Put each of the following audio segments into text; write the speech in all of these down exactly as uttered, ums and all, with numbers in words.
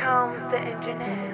Calms the engineer.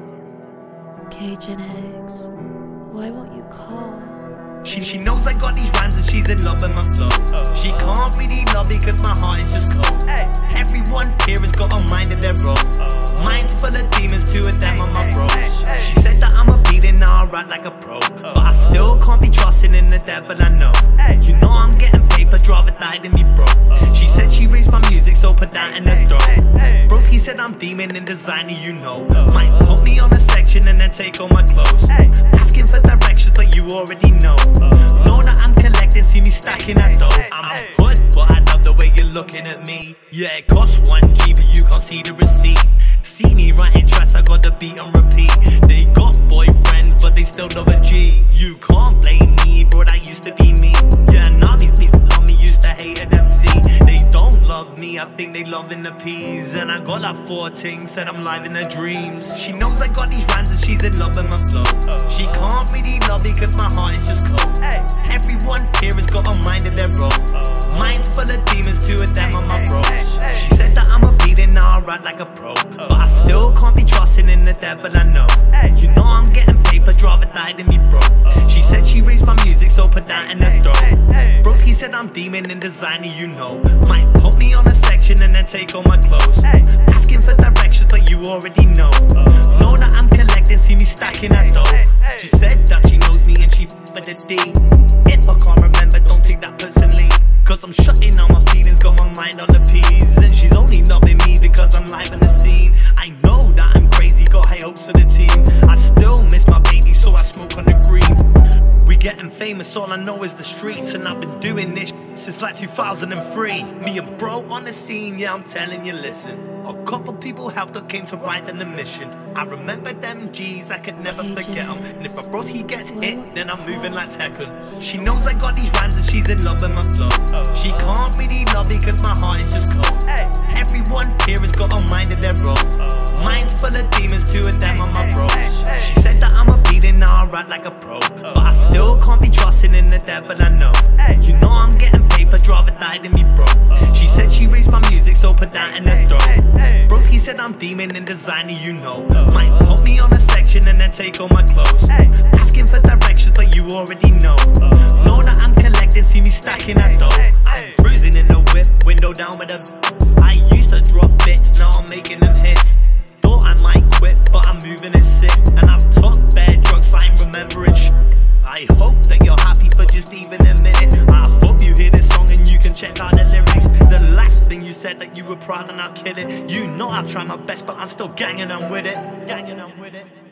Kgenx, why won't you call? She, she knows I got these rhymes and she's in love with my flow. She can't really love me cause my heart is just cold. Everyone here has got a mind in their role. Mind full of demons, two of them on my bros. She said that I'm a beating, now I rap like a pro. But I still can't be trusting in the devil, I know. You know I'm getting paper, rather die than be broke. She said she raised my music, so put that in the throat. Bros, he said I'm demon in designer, you know. Might put me on a section and then take all my clothes. Asking for directions, but you already know. Know that I'm collecting, see me stacking that dough. I'm a put, but I love the way you're looking at me. Yeah, it costs one G, but you can't see the receipt. See me writing tracks, I got the beat on repeat. They got boyfriends, but they still love a G. You can't blame me, bro, that used to be me. Yeah, now these people love me, used to hate an M C. They don't love me, I think they loving the peas. And I got like four things, said I'm live in their dreams. She knows I got these rhymes and she's in love with my flow. She can't really love me cause my heart is just cold. Everyone here has got a mind in their role. Mind full of demons, two of them on my bros. She said that I'm a beating, now I rap like a pro. But I still can't be trusting in the devil, I know. You know I'm getting paper, rather die than be broke. She said she raised my music, so put that in the throat. Bros, he said I'm demon in designer, you know. Might put me on a section and then take all my clothes. Asking for directions, but you already know. Know that I'm collecting, see me stacking that dough. She said that she knows me and she f with the D. If I can't remember, don't take that personally. Cause I'm shutting out my feelings, got my mind on the P's. And she's only loving me because I'm live in the scene. I know that I'm crazy, got high hopes for the team. I still miss my baby, so I smoke on the green. We getting famous, all I know is the streets. And I've been doing this since like two thousand three. Me and bro on the scene, yeah, I'm telling you, listen. A couple people helped that came to ride on the mission. I remember them G's, I could never forget them. And if a bros he gets hit, then I'm moving like Tekken. She knows I got these rhymes and she's in love with my flow. She can't really love me cause my heart is just cold. Everyone here has got a mind in their role. Mind full of demons, two of them on my bros. She said that I'm a beating, now I rap like a pro. But I still can't be trusting in the devil, I know. You know I'm getting paper, rather die than be broke. She said she raised my music, so put that in the throat. Bros, he said I'm demon in designer, you know. Might put me on a section and then take all my clothes. Asking for directions, but you already know. Know that I'm collecting, see me stacking that dough. I'm cruising in the whip, window down with a. I used to drop bits, now I'm making them hits. Thought I might quit, but I'm moving it sick. And I've took bad drugs, I ain't remembering shit. I hope that you're happy for just even a minute. I hope you hear this song and you can check out the lyrics. The last thing you said that you were proud and I'll kill it. You know I'll try my best, but I'm still ganging on with it. Ganging on with it.